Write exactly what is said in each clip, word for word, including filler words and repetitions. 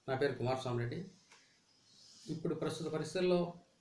నా పేరు కుమారస్వామి రెడ్డి. ఇప్పుడు ప్రస్తుత పరిస్థితుల్లో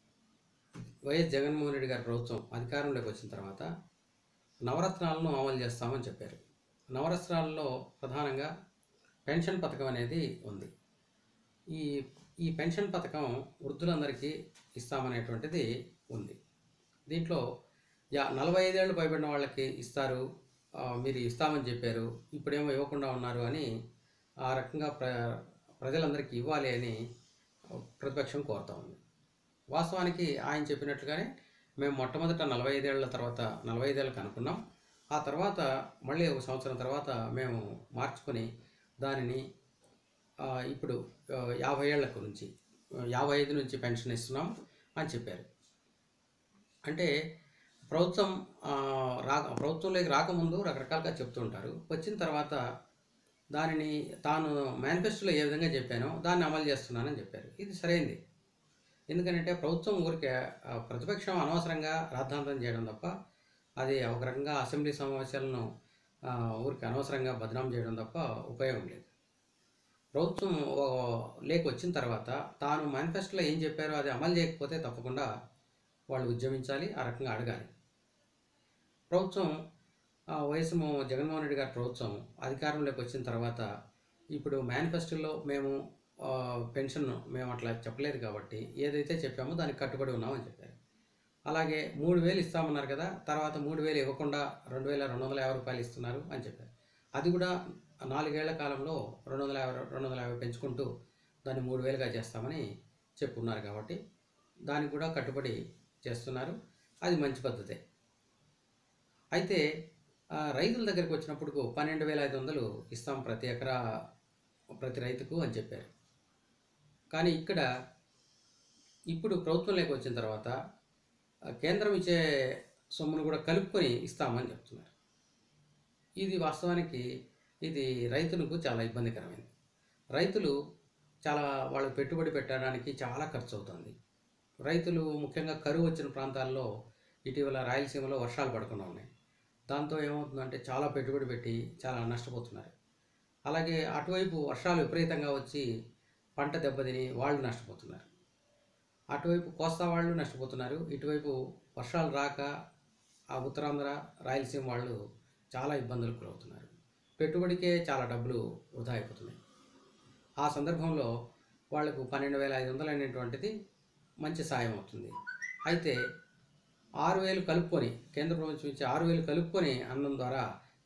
వైఎస్ జగన్మోహన్ రెడ్డి గారి ప్రభుత్వం అధికారంలోకి వచ్చిన తర్వాత నవరత్నాలను అమలు చేస్తామని చెప్పారు. నవరత్నాలలో ప్రధానంగా పెన్షన్ పథకం అనేది ఉంది. ఈ ఈ పెన్షన్ పథకం వృద్ధులందరికీ ఇస్తామనేటువంటిది ఉంది. దీంట్లో యా నలభై ఐదేళ్ళు పైబడిన వాళ్ళకి ఇస్తారు, మీరు ఇస్తామని చెప్పారు, ఇప్పుడేమో ఇవ్వకుండా ఉన్నారు అని ఆ రకంగా ప్ర ప్రజలందరికీ ఇవ్వాలి అని ప్రతిపక్షం కోరుతా ఉంది. వాస్తవానికి ఆయన చెప్పినట్లుగానే మేము మొట్టమొదట నలభై ఐదేళ్ల తర్వాత నలభై ఐదేళ్ళకి అనుకున్నాం. ఆ తర్వాత మళ్ళీ ఒక సంవత్సరం తర్వాత మేము మార్చుకొని దానిని ఇప్పుడు యాభై ఏళ్లకు నుంచి యాభై ఐదు నుంచి పెన్షన్ ఇస్తున్నాం అని చెప్పారు. అంటే ప్రభుత్వం రా ప్రభుత్వంలోకి రాకముందు రకరకాలుగా చెప్తుంటారు, వచ్చిన తర్వాత దానిని తాను మేనిఫెస్టోలో ఏ విధంగా చెప్పానో దాన్ని అమలు చేస్తున్నానని చెప్పారు. ఇది సరైంది. ఎందుకంటే ప్రభుత్వం ఊరికే ప్రతిపక్షం అనవసరంగా రాద్ధాంతం చేయడం తప్ప, అది ఒక రకంగా అసెంబ్లీ సమావేశాలను ఊరికి అనవసరంగా బదనాం చేయడం తప్ప ఉపయోగం లేదు. ప్రభుత్వం లేక వచ్చిన తర్వాత తాను మేనిఫెస్టోలో ఏం చెప్పారో అది అమలు చేయకపోతే తప్పకుండా వాళ్ళు ఉద్యమించాలి, ఆ రకంగా అడగాలి. ప్రభుత్వం వైఎస్ జగన్మోహన్ రెడ్డి గారి ప్రభుత్వం అధికారంలోకి వచ్చిన తర్వాత ఇప్పుడు మేనిఫెస్టోలో మేము పెన్షన్ మేము అట్లా చెప్పలేదు కాబట్టి ఏదైతే చెప్పామో దానికి కట్టుబడి ఉన్నామని చెప్పారు. అలాగే మూడు వేలు ఇస్తామన్నారు కదా, తర్వాత మూడు వేలు ఇవ్వకుండా రెండు వేల రెండు వందల యాభై రూపాయలు ఇస్తున్నారు అని చెప్పారు. అది కూడా నాలుగేళ్ల కాలంలో రెండు వందల యాభై రెండు వందల యాభై పెంచుకుంటూ దాన్ని మూడు వేలుగా చేస్తామని చెప్పున్నారు కాబట్టి దానికి కూడా కట్టుబడి చేస్తున్నారు. అది మంచి పద్ధతే. అయితే రైతుల దగ్గరికి వచ్చినప్పుడు పన్నెండు వేల ఐదు వందలు ఇస్తాం ప్రతి ఎకరా ప్రతి రైతుకు అని చెప్పారు. కానీ ఇక్కడ ఇప్పుడు ప్రభుత్వంలోకి వచ్చిన తర్వాత కేంద్రం ఇచ్చే సొమ్మును కూడా కలుపుకొని ఇస్తామని చెప్తున్నారు. ఇది వాస్తవానికి ఇది రైతులకు చాలా ఇబ్బందికరమైంది. రైతులు చాలా వాళ్ళు పెట్టుబడి పెట్టడానికి చాలా ఖర్చు అవుతుంది. రైతులు ముఖ్యంగా కరువు వచ్చిన ప్రాంతాల్లో ఇటీవల రాయలసీమలో వర్షాలు పడకుండా ఉన్నాయి. దాంతో ఏమవుతుందంటే చాలా పెట్టుబడి పెట్టి చాలా నష్టపోతున్నారు. అలాగే అటువైపు వర్షాలు విపరీతంగా వచ్చి పంట దెబ్బతిని వాళ్ళు నష్టపోతున్నారు. అటువైపు కోస్తా వాళ్ళు నష్టపోతున్నారు, ఇటువైపు వర్షాలు రాక ఆ ఉత్తరాంధ్ర రాయలసీమ వాళ్ళు చాలా ఇబ్బందులకు గురవుతున్నారు. పెట్టుబడికే చాలా డబ్బులు వృధా అయిపోతున్నాయి. ఆ సందర్భంలో వాళ్లకు పన్నెండు వేల ఐదు వందలు అనేటువంటిది మంచి సాయం అవుతుంది. అయితే ఆరు వేలు కలుపుకొని కేంద్ర ప్రభుత్వం ఇచ్చే ఆరు వేలు కలుపుకొని అన్నం ద్వారా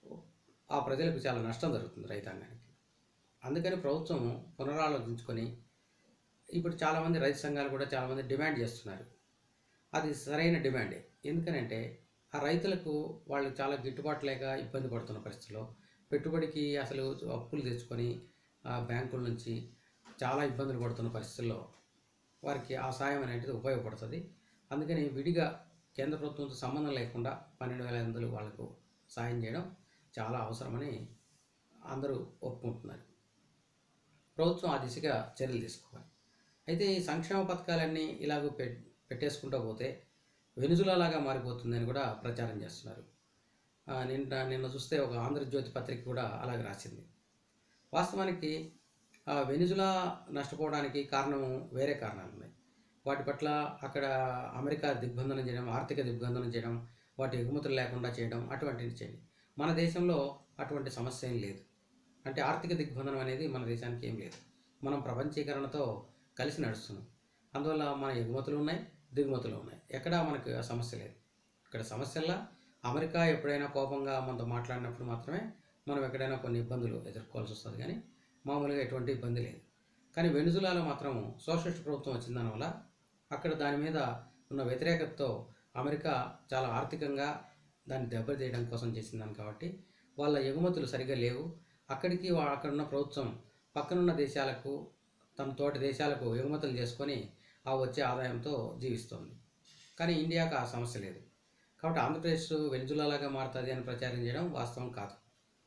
ఆ ప్రజలకు చాలా నష్టం జరుగుతుంది రైతాంగానికి. అందుకని ప్రభుత్వం పునరాలోచించుకొని ఇప్పుడు చాలామంది రైతు సంఘాలు కూడా చాలామంది డిమాండ్ చేస్తున్నారు. అది సరైన డిమాండే. ఎందుకనంటే ఆ రైతులకు వాళ్ళు చాలా గిట్టుబాటు లేక ఇబ్బంది పడుతున్న పరిస్థితుల్లో పెట్టుబడికి అసలు అప్పులు తెచ్చుకొని బ్యాంకుల నుంచి చాలా ఇబ్బందులు పడుతున్న పరిస్థితుల్లో వారికి ఆ సాయం అనేది ఉపయోగపడుతుంది. అందుకని విడిగా కేంద్ర ప్రభుత్వంతో సంబంధం లేకుండా పన్నెండు వేల ఐదు వందలు వాళ్లకు సాయం చేయడం చాలా అవసరమని అందరూ ఒప్పుకుంటున్నారు. ప్రభుత్వం ఆ దిశగా చర్యలు తీసుకోవాలి. అయితే ఈ సంక్షేమ పథకాలన్నీ ఇలాగ పెట్టేసుకుంటూ పోతే వెనుజులాలాగా మారిపోతుందని కూడా ప్రచారం చేస్తున్నారు. నిన్న నిన్న చూస్తే ఒక ఆంధ్రజ్యోతి పత్రిక కూడా అలాగే రాసింది. వాస్తవానికి వెనుజులా నష్టపోవడానికి కారణం వేరే కారణాలు ఉన్నాయి. వాటి పట్ల అక్కడ అమెరికా దిగ్బంధనం చేయడం, ఆర్థిక దిగ్బంధనం చేయడం, వాటి ఎగుమతులు లేకుండా చేయడం, అటువంటివి చేయండి. మన దేశంలో అటువంటి సమస్య ఏం లేదు. అంటే ఆర్థిక దిగ్బంధనం అనేది మన దేశానికి ఏం లేదు. మనం ప్రపంచీకరణతో కలిసి నడుస్తున్నాం. అందువల్ల మన ఎగుమతులు ఉన్నాయి, దిగుమతులు ఉన్నాయి. ఎక్కడా మనకు ఆ సమస్య లేదు. ఇక్కడ సమస్యల్లా అమెరికా ఎప్పుడైనా కోపంగా మనతో మాట్లాడినప్పుడు మాత్రమే మనం ఎక్కడైనా కొన్ని ఇబ్బందులు ఎదుర్కోవాల్సి వస్తుంది, కానీ మామూలుగా ఎటువంటి ఇబ్బంది లేదు. కానీ వెనుజులాలో మాత్రం సోషలిస్ట్ ప్రభుత్వం వచ్చిన దానివల్ల అక్కడ దాని మీద ఉన్న వ్యతిరేకతతో అమెరికా చాలా ఆర్థికంగా దాన్ని దెబ్బతీయడం కోసం చేసిందని కాబట్టి వాళ్ళ ఎగుమతులు సరిగ్గా లేవు. అక్కడికి అక్కడున్న ప్రభుత్వం పక్కనున్న దేశాలకు తన తోటి దేశాలకు ఎగుమతులు చేసుకొని ఆ వచ్చే ఆదాయంతో జీవిస్తోంది. కానీ ఇండియాకు ఆ సమస్య లేదు. కాబట్టి ఆంధ్రప్రదేశ్ వెనుజులాలాగా మారుతుంది అని ప్రచారం చేయడం వాస్తవం కాదు.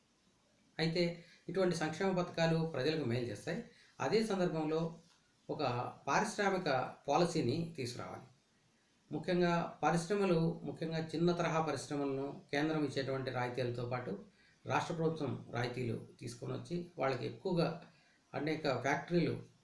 అయితే ఇటువంటి సంక్షేమ పథకాలు ప్రజలకు మేలు చేస్తాయి. అదే సందర్భంలో ఒక పారిశ్రామిక పాలసీని తీసుకురావాలి. ముఖ్యంగా పరిశ్రమలు, ముఖ్యంగా చిన్న తరహా పరిశ్రమలను కేంద్రం ఇచ్చేటువంటి రాయితీలతో పాటు రాష్ట్ర ప్రభుత్వం రాయితీలు తీసుకొని వచ్చి వాళ్ళకి ఎక్కువగా అనేక ఫ్యాక్టరీలు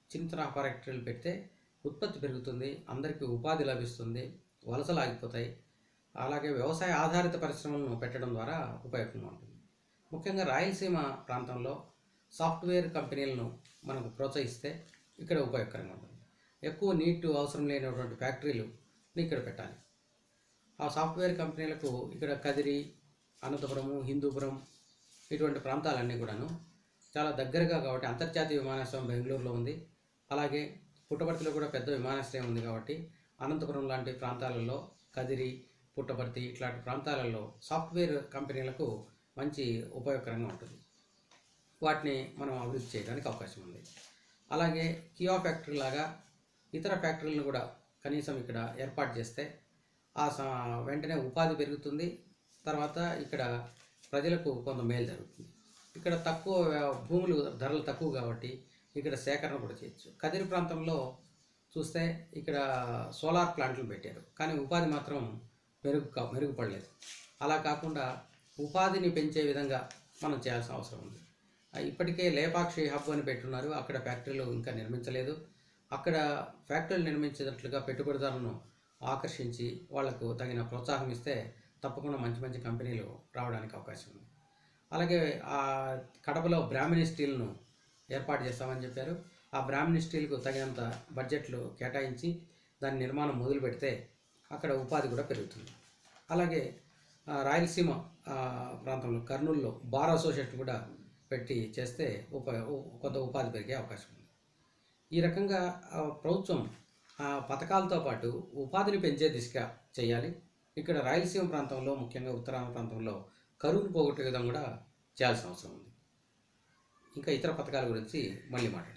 చిన్న తరహా ఫ్యాక్టరీలు పెడితే ఉత్పత్తి పెరుగుతుంది, అందరికీ ఉపాధి లభిస్తుంది, వలసలు ఆగిపోతాయి. అలాగే వ్యవసాయ ఆధారిత పరిశ్రమలను పెట్టడం ద్వారా ఉపయోగంగా ఉంటుంది. ముఖ్యంగా రాయలసీమ ప్రాంతంలో సాఫ్ట్వేర్ కంపెనీలను మనకు ప్రోత్సహిస్తే ఇక్కడ ఉపయోగకరంగా ఉంటుంది. ఎక్కువ నీటి అవసరం లేనటువంటి ఫ్యాక్టరీలు ఇక్కడ పెట్టాలి. ఆ సాఫ్ట్వేర్ కంపెనీలకు ఇక్కడ కదిరి, అనంతపురము, హిందూపురం ఇటువంటి ప్రాంతాలన్నీ కూడాను చాలా దగ్గరగా కాబట్టి అంతర్జాతీయ విమానాశ్రయం బెంగళూరులో ఉంది. అలాగే పుట్టపర్తిలో కూడా పెద్ద విమానాశ్రయం ఉంది కాబట్టి అనంతపురం లాంటి ప్రాంతాలలో, కదిరి, పుట్టపర్తి ఇట్లాంటి ప్రాంతాలలో సాఫ్ట్వేర్ కంపెనీలకు మంచి ఉపయోగకరంగా ఉంటుంది. వాటిని మనం అభివృద్ధి చేయడానికి అవకాశం ఉంది. అలాగే కియా ఫ్యాక్టరీ లాగా ఇతర ఫ్యాక్టరీలను కూడా కనీసం ఇక్కడ ఏర్పాటు చేస్తే ఆ వెంటనే ఉపాధి పెరుగుతుంది. తర్వాత ఇక్కడ ప్రజలకు కొంత మేలు జరుగుతుంది. ఇక్కడ తక్కువ భూములు ధరలు తక్కువ కాబట్టి ఇక్కడ సేకరణ కూడా చేయొచ్చు. కదిరి ప్రాంతంలో చూస్తే ఇక్కడ సోలార్ ప్లాంట్లు పెట్టారు, కానీ ఉపాధి మాత్రం మెరుగు కా మెరుగుపడలేదు. అలా కాకుండా ఉపాధిని పెంచే విధంగా మనం చేయాల్సిన అవసరం ఉంది. ఇప్పటికే లేపాక్షి హబ్ అని పెట్టున్నారు, అక్కడ ఫ్యాక్టరీలు ఇంకా నిర్మించలేదు. అక్కడ ఫ్యాక్టరీలు నిర్మించేటట్లుగా పెట్టుబడిదారులను ఆకర్షించి వాళ్లకు తగిన ప్రోత్సాహం ఇస్తే తప్పకుండా మంచి మంచి కంపెనీలు రావడానికి అవకాశం ఉంది. అలాగే ఆ కడపలో బ్రాహ్మణి స్టీల్ను ఏర్పాటు చేస్తామని చెప్పారు. ఆ బ్రాహ్మణి స్టీల్కు తగినంత బడ్జెట్లు కేటాయించి దాని నిర్మాణం మొదలు పెడితే అక్కడ ఉపాధి కూడా పెరుగుతుంది. అలాగే రాయలసీమ ప్రాంతంలో కర్నూలులో బార్ అసోసియేషన్ కూడా పెట్టి చేస్తే ఉప కొంత ఉపాధి పెరిగే అవకాశం ఉంది. ఈ రకంగా ప్రభుత్వం పథకాలతో పాటు ఉపాధిని పెంచే దిశగా చేయాలి. ఇక్కడ రాయలసీమ ప్రాంతంలో, ముఖ్యంగా ఉత్తరాంధ్ర ప్రాంతంలో కరువును పోగొట్టే విధంగా కూడా చేయాల్సిన అవసరం ఉంది. ఇంకా ఇతర పథకాల గురించి మళ్ళీ మాట్లాడతాం.